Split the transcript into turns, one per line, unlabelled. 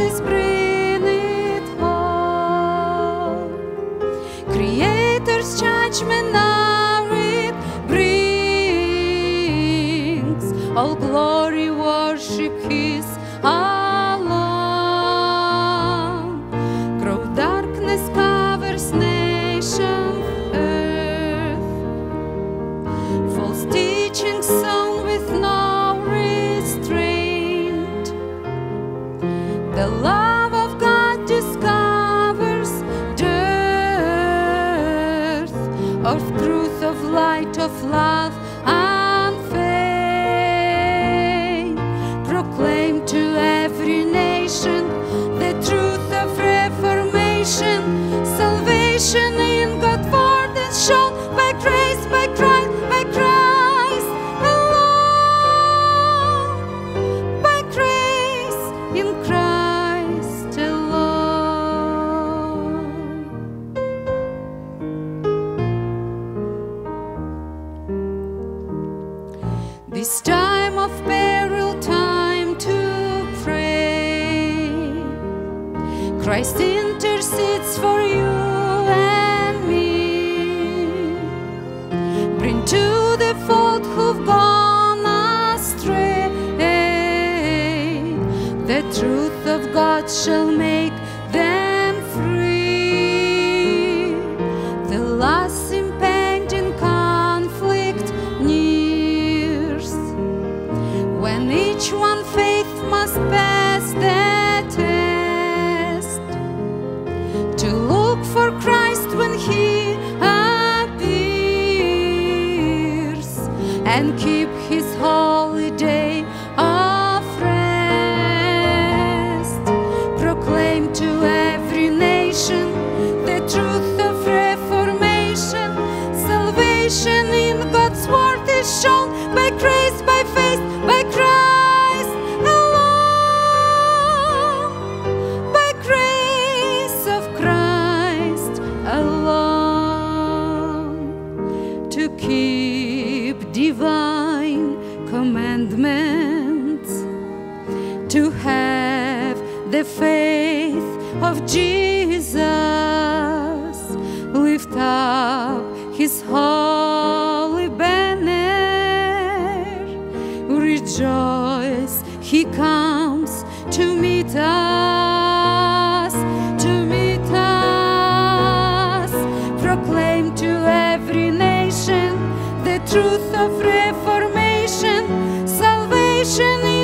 always bring it home. Creator's judgment now it brings. All glory, worship His alone. Grow darkness covers nations, earth. False teaching sown with no restraint. The love of God discovers dearth of truth, of light, of love and faith. Proclaim to every nation the truth of reformation. Salvation in God's word is shown by grace, by Christ, by Christ alone. By grace in Christ alone. This time of peril, time to pray. Christ intercedes for you and me. Bring to the fold who've gone astray. The truth of God shall make them free. The last impending conflict nears, when each one faith must pass the test, to look for Christ when He appears, and keep His holy day of rest. Proclaim to every nation the truth of reformation. Salvation in God's word is shown by grace, by faith, by Christ alone. By grace of Christ alone. To keep divine commandments, to have the faith of Jesus, lift up His holy banner. Rejoice, He comes to meet us, to meet us. Proclaim to every nation the truth of reformation. Salvation